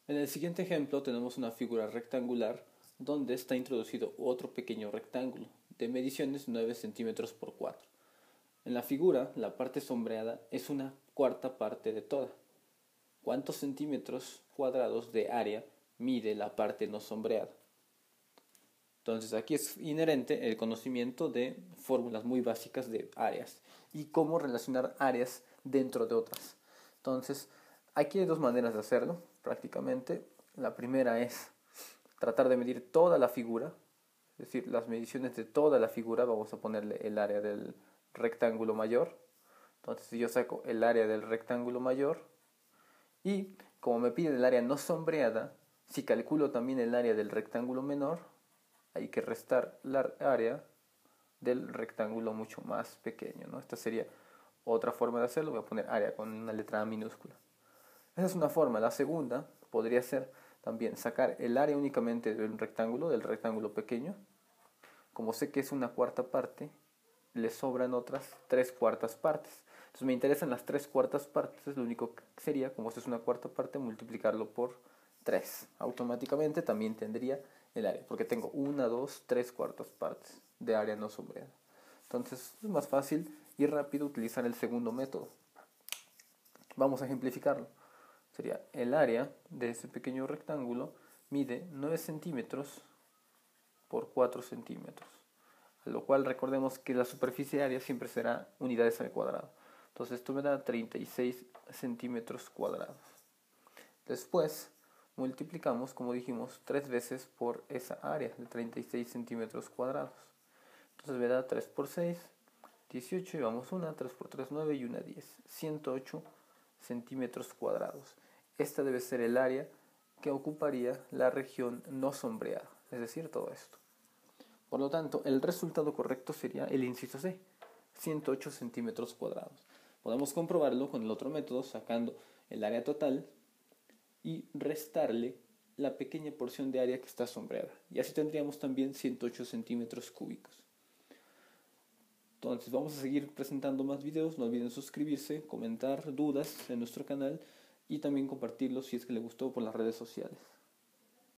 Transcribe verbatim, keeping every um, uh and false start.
En el siguiente ejemplo tenemos una figura rectangular donde está introducido otro pequeño rectángulo de mediciones nueve centímetros por cuatro. En la figura, la parte sombreada es una cuarta parte de toda. ¿Cuántos centímetros cuadrados de área mide la parte no sombreada? Entonces aquí es inherente el conocimiento de fórmulas muy básicas de áreas y cómo relacionar áreas dentro de otras. Entonces aquí hay dos maneras de hacerlo prácticamente. La primera es tratar de medir toda la figura, es decir, las mediciones de toda la figura. Vamos a ponerle el área del rectángulo mayor. Entonces si yo saco el área del rectángulo mayor y como me pide el área no sombreada, si calculo también el área del rectángulo menor, hay que restar la área del rectángulo mucho más pequeño, ¿no? Esta sería otra forma de hacerlo. Voy a poner área con una letra A minúscula. Esa es una forma. La segunda podría ser también sacar el área únicamente del rectángulo, del rectángulo pequeño. Como sé que es una cuarta parte, le sobran otras tres cuartas partes. Entonces me interesan las tres cuartas partes. Lo único que sería, como esto es una cuarta parte, multiplicarlo por tres. Automáticamente también tendría el área, porque tengo una, dos, tres cuartas partes de área no sombreada. Entonces es más fácil y rápido utilizar el segundo método. Vamos a ejemplificarlo. Sería el área de ese pequeño rectángulo mide nueve centímetros por cuatro centímetros. A lo cual recordemos que la superficie de área siempre será unidades al cuadrado. Entonces esto me da treinta y seis centímetros cuadrados. Después multiplicamos, como dijimos, tres veces por esa área de treinta y seis centímetros cuadrados. Entonces me da tres por seis, dieciocho, y vamos una, tres por tres, nueve y una, diez. ciento ocho centímetros cuadrados. Esta debe ser el área que ocuparía la región no sombreada, es decir, todo esto. Por lo tanto, el resultado correcto sería el inciso C, ciento ocho centímetros cuadrados. Podemos comprobarlo con el otro método, sacando el área total y restarle la pequeña porción de área que está sombreada. Y así tendríamos también ciento ocho centímetros cúbicos. Entonces vamos a seguir presentando más videos. No olviden suscribirse, comentar dudas en nuestro canal y también compartirlo si es que les gustó por las redes sociales.